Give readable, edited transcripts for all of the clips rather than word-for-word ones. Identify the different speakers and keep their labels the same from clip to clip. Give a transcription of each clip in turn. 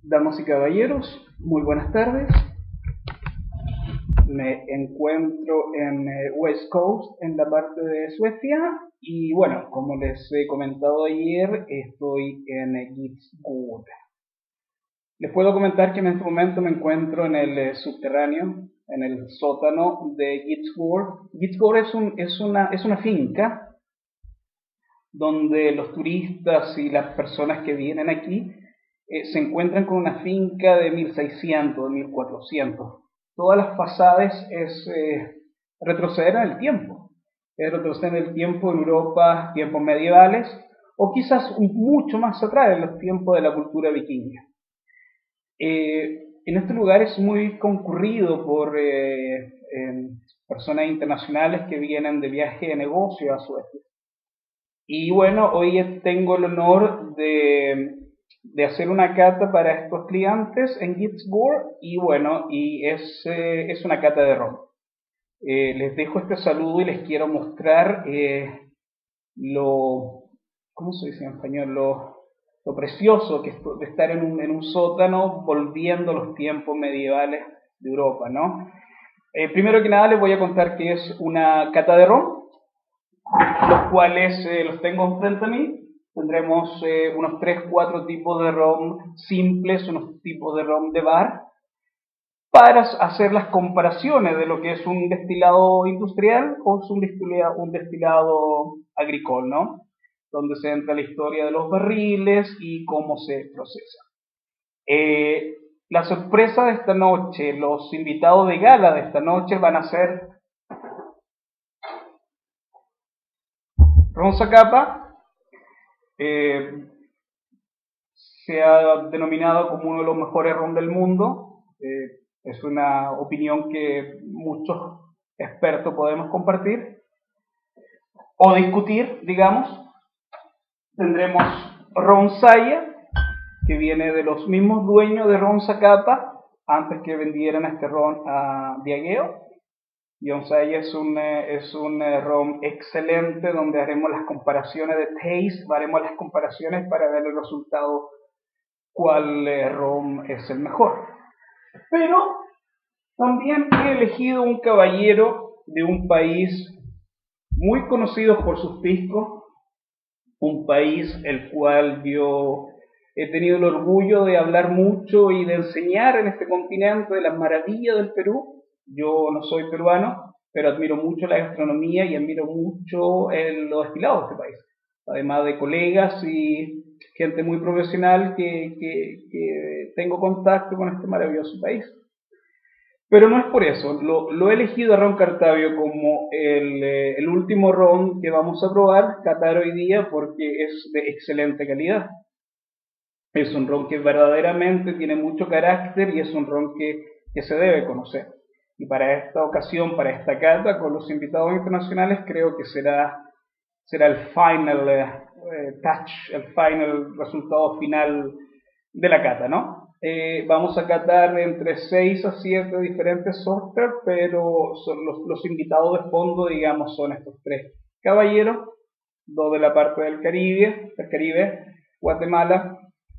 Speaker 1: Damas y caballeros, muy buenas tardes. Me encuentro en West Coast, en la parte de Suecia, y bueno, como les he comentado ayer, estoy en Gitzgård. Les puedo comentar que en este momento me encuentro en el subterráneo, en el sótano de Gitzgård. Gitzgård es una finca donde los turistas y las personas que vienen aquí se encuentran con una finca de 1600, de 1400. Todas las fachadas es retroceder en el tiempo. Es retroceder en el tiempo en Europa, tiempos medievales, o quizás mucho más atrás, en los tiempos de la cultura vikinga. En este lugar es muy concurrido por personas internacionales que vienen de viaje de negocio a Suecia. Y bueno, hoy tengo el honor de hacer una cata para estos clientes en Gitzgård y bueno, es una cata de ron. Les dejo este saludo y les quiero mostrar lo, ¿cómo se dice en español? Lo precioso que es de estar en un sótano volviendo a los tiempos medievales de Europa, ¿no? Primero que nada les voy a contar que es una cata de ron, los cuales los tengo enfrente a mí. Tendremos unos 3-4 tipos de ron simples, unos tipos de ron de bar, para hacer las comparaciones de lo que es un destilado industrial o es un destilado agrícola, ¿no? Donde se entra la historia de los barriles y cómo se procesa. La sorpresa de esta noche, los invitados de gala de esta noche van a ser Ron Zacapa, se ha denominado como uno de los mejores ron del mundo. Es una opinión que muchos expertos podemos compartir o discutir, digamos. Tendremos Ron Saya, que viene de los mismos dueños de Ron Zacapa antes que vendieran este ron a Diageo. Ron Saya es un ron excelente donde haremos las comparaciones de taste, haremos las comparaciones para ver el resultado, cuál ron es el mejor. Pero también he elegido un caballero de un país muy conocido por sus piscos, un país el cual yo he tenido el orgullo de hablar mucho y de enseñar en este continente de las maravillas del Perú. Yo no soy peruano, pero admiro mucho la gastronomía y admiro mucho los destilados de este país, además de colegas y gente muy profesional que tengo contacto con este maravilloso país. Pero no es por eso, lo he elegido a Ron Cartavio como el último ron que vamos a probar, catar hoy día, porque es de excelente calidad. Es un ron que verdaderamente tiene mucho carácter y es un ron que se debe conocer. Y para esta ocasión, para esta cata, con los invitados internacionales, creo que será el final touch, el final resultado final de la cata, ¿no? Vamos a catar entre 6 a 7 diferentes softwares, pero son los invitados de fondo, digamos, son estos tres caballeros, dos de la parte del Caribe, Guatemala,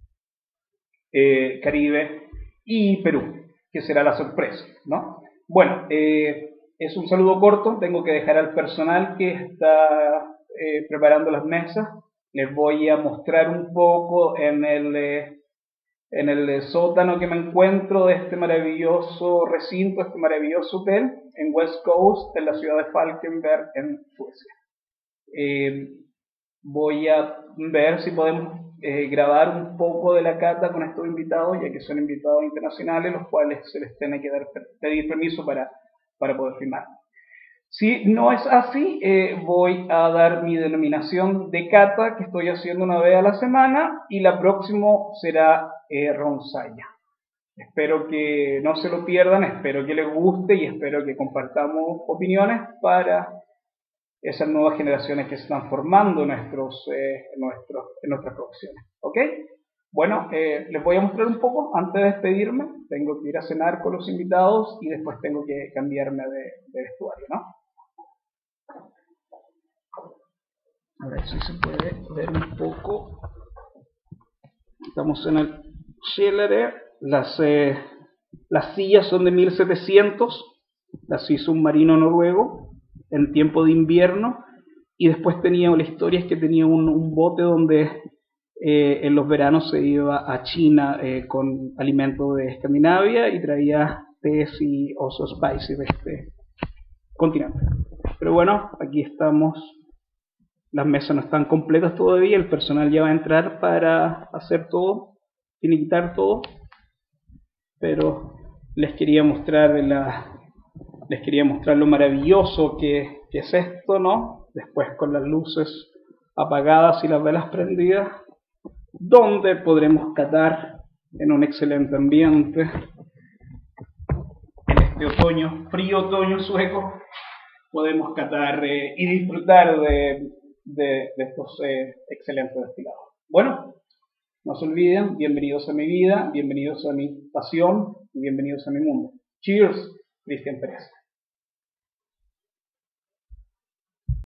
Speaker 1: Caribe y Perú, que será la sorpresa, ¿no? Bueno, es un saludo corto, tengo que dejar al personal que está preparando las mesas. Les voy a mostrar un poco en el sótano que me encuentro de este maravilloso recinto, este maravilloso hotel en West Coast, en la ciudad de Falkenberg, en Suecia. Voy a ver si podemos grabar un poco de la cata con estos invitados, ya que son invitados internacionales, los cuales se les tiene que pedir permiso para poder filmar. Si no es así, voy a dar mi denominación de cata, que estoy haciendo una vez a la semana, y la próxima será Ron Saya. Espero que no se lo pierdan, espero que les guste y espero que compartamos opiniones para esas nuevas generaciones que se están formando en nuestras profesiones. ¿Ok? Bueno, les voy a mostrar un poco antes de despedirme. Tengo que ir a cenar con los invitados y después tengo que cambiarme de vestuario, ¿no? A ver si se puede ver un poco. Estamos en el Schillere. Las sillas son de 1700, las hizo un marino noruego en tiempo de invierno. Y después la historia es que tenía un bote donde en los veranos se iba a China con alimento de Escandinavia y traía tés y oso spicy de este continente. Pero bueno, aquí estamos. Las mesas no están completas todavía, el personal ya va a entrar para hacer todo, finiquitar todo, pero les quería mostrar lo maravilloso que es esto, ¿no? Después con las luces apagadas y las velas prendidas, donde podremos catar en un excelente ambiente en este otoño, frío otoño sueco. Podemos catar y disfrutar de estos excelentes destilados. Bueno, no se olviden, bienvenidos a mi vida, bienvenidos a mi pasión y bienvenidos a mi mundo. Cheers, Cristian Pérez.